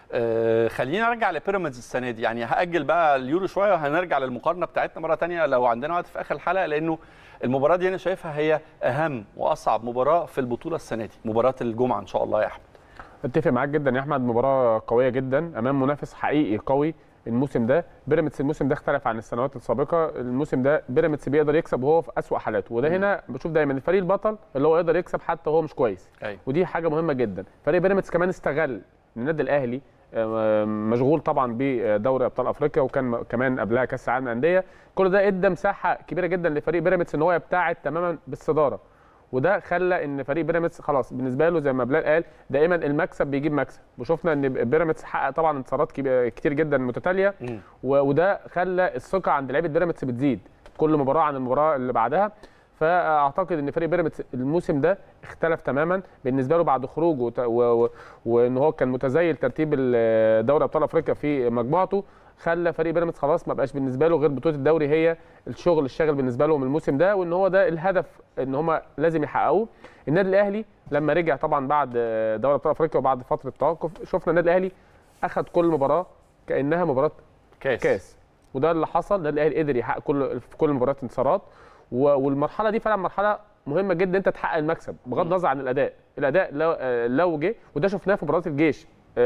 خلينا نرجع لبيراميدز السنه دي، يعني هاجل بقى اليورو شويه وهنرجع للمقارنه بتاعتنا مره ثانيه لو عندنا وقت في اخر الحلقه، لانه المباراه دي انا شايفها هي اهم واصعب مباراه في البطوله السنه دي، مباراه الجمعه ان شاء الله يا احمد. اتفق معاك جدا يا احمد، مباراه قويه جدا امام منافس حقيقي قوي. الموسم ده بيراميدز الموسم ده اختلف عن السنوات السابقه، الموسم ده بيراميدز بيقدر يكسب وهو في اسوأ حالاته، وده هنا بشوف دايما الفريق البطل اللي هو يقدر يكسب حتى وهو مش كويس. ودي حاجه مهمه جدا. فريق بيراميدز كمان استغل ان النادي الاهلي مشغول طبعا بدوري ابطال افريقيا، وكان كمان قبلها كاس العالم للانديه، كل ده ادى مساحه كبيره جدا لفريق بيراميدز ان هو يبتعد تماما بالصداره، وده خلى ان فريق بيراميدز خلاص بالنسبه له زي ما بلال قال دائما المكسب بيجيب مكسب، وشفنا ان بيراميدز حقق طبعا انتصارات كتير جدا متتاليه، وده خلى الثقه عند لعيبه بيراميدز بتزيد كل مباراه عن المباراه اللي بعدها. فاعتقد ان فريق بيراميدز الموسم ده اختلف تماما بالنسبه له بعد خروجه وان هو كان متزيل ترتيب دوري ابطال افريقيا في مجموعته، خلى فريق بيراميدز خلاص ما بقاش بالنسبه له غير بطوله الدوري هي الشاغل بالنسبه لهم الموسم ده، وان هو ده الهدف ان هم لازم يحققوه. النادي الاهلي لما رجع طبعا بعد دوري ابطال افريقيا وبعد فتره توقف، شفنا النادي الاهلي اخذ كل مباراه كانها مباراه كاس، وده اللي حصل. النادي الاهلي قدر يحقق في كل المباريات انتصارات، والمرحله دي فعلا مرحله مهمه جدا انت تحقق المكسب بغض النظر عن الاداء لو جه، وده شفناه في مباراه الجيش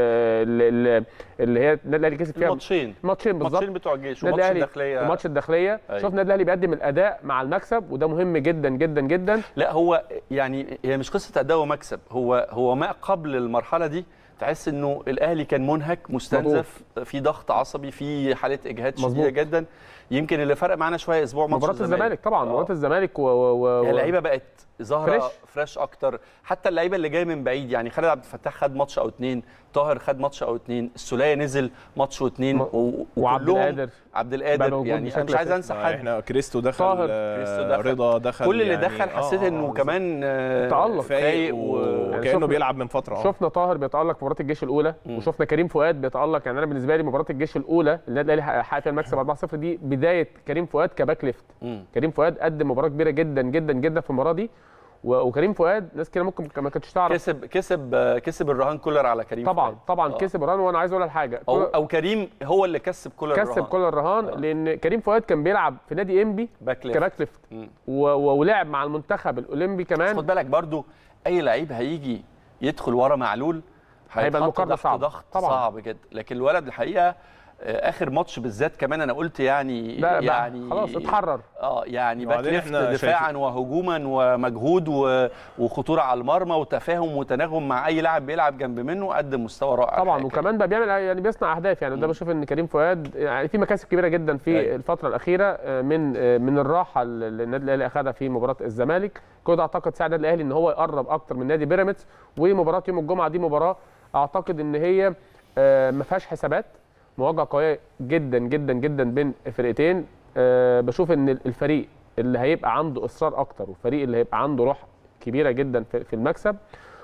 اللي هي النادي الاهلي كسب فيها ماتشين بالظبط، ماتشين بتوع الجيش وماتش الداخليه شفنا النادي الاهلي بيقدم الاداء مع المكسب، وده مهم جدا جدا جدا. لا هو يعني هي مش قصه اداء ومكسب، هو ما قبل المرحله دي تحس انه الاهلي كان منهك مستنزف في ضغط عصبي في حاله اجهاد شديده جدا. يمكن اللي فرق معانا شويه اسبوع ماتش الزمالك طبعا مباراه الزمالك اللعيبه بقت ظاهره فريش اكتر، حتى اللعيبه اللي جايه من بعيد، يعني خالد عبد الفتاح خد ماتش او اتنين، طاهر خد ماتش او اتنين، السوليه نزل ماتش واتنين، وعبد القادر يعني انا مش عايز انسى حد، احنا كريستو دخل، رضا دخل، كل اللي دخل حسيت انه كمان تألق فايق وكانه بيلعب من فتره. شفنا طاهر بيتألق في مباراه الجيش الاولى، وشفنا كريم فؤاد بيتألق. يعني انا بالنسبه لي مباراه الجيش الاولى النادي الاهلي حقق فيها المكسب 4-0 دي بدايه كريم فؤاد كباك ليفت. كريم فؤاد قدم مباراه كبيره جدا جدا جدا في المباراه دي، وكريم فؤاد ناس كده ممكن ما كانتش تعرف كسب الرهان كولر على كريم فؤاد. طبعا كسب الرهان. وانا عايز اقول حاجه، او كريم هو اللي كسب كولر الرهان لان كريم فؤاد كان بيلعب في نادي انبي كباك ليفت ولعب مع المنتخب الاولمبي كمان. خد بالك برضو اي لعيب هيجي يدخل ورا معلول هيبقى المقارنه صعب جدا، لكن الولد الحقيقه اخر ماتش بالذات كمان انا قلت يعني خلاص اتحرر يعني باك ليفت دفاعا وهجوما ومجهود وخطوره على المرمى وتفاهم وتناغم مع اي لاعب بيلعب جنب منه، قدم مستوى رائع طبعا. وكمان بقى بيعمل يعني بيصنع اهداف، يعني ده بشوف ان كريم فؤاد يعني في مكاسب كبيره جدا في الفتره الاخيره من الراحه اللي النادي الاهلي اخذها في مباراه الزمالك، كده اعتقد ساعد النادي الاهلي ان هو يقرب اكتر من نادي بيراميدز. ومباراه يوم الجمعه دي مباراه اعتقد ان هي ما فيهاش حسابات، مواجهه قويه جدا جدا جدا بين فرقتين. بشوف ان الفريق اللي هيبقى عنده اصرار اكتر والفريق اللي هيبقى عنده روح كبيره جدا في المكسب،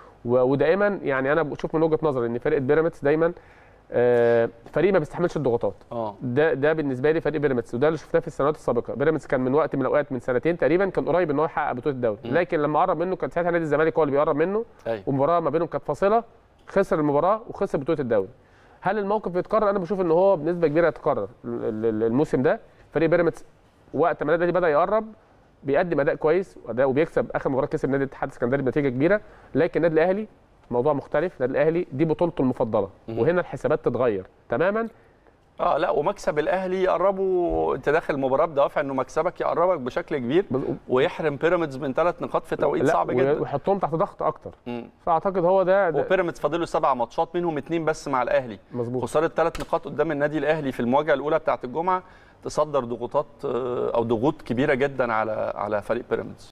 ودائما يعني انا بشوف من وجهه نظري ان فرقه بيراميدز دايما فريق ما بيستحملش الضغوطات. ده بالنسبه لي فريق بيراميدز، وده اللي شفناه في السنوات السابقه. بيراميدز كان من وقت من الاوقات من سنتين تقريبا كان قريب ان هو يحقق بطوله الدوري، لكن لما قرب منه كان ساعتها نادي الزمالك هو اللي بيقرب منه، ومباراه ما بينهم كانت فاصله، خسر المباراه وخسر بطوله الدوري. هل الموقف يتكرر؟ انا بشوف ان هو بنسبه كبيره يتكرر الموسم ده. فريق بيراميدز وقت ما النادي بدا يقرب بيقدم اداء كويس وبيكسب. اخر مباراه كسب نادي الاتحاد السكندري بنتيجه كبيره، لكن النادي الاهلي موضوع مختلف. النادي الاهلي دي بطولته المفضله، وهنا الحسابات تتغير تماما. لا ومكسب الاهلي يقربه، انت داخل المباراه بدوافع انه مكسبك يقربك بشكل كبير ويحرم بيراميدز من 3 نقاط في توقيت صعب جدا ويحطهم تحت ضغط اكتر. فاعتقد هو ده وبيراميدز فاضل له 7 ماتشات منهم 2 بس مع الاهلي. خساره 3 نقاط قدام النادي الاهلي في المواجهه الاولى بتاعه الجمعه تصدر ضغوطات او ضغوط كبيره جدا على فريق بيراميدز.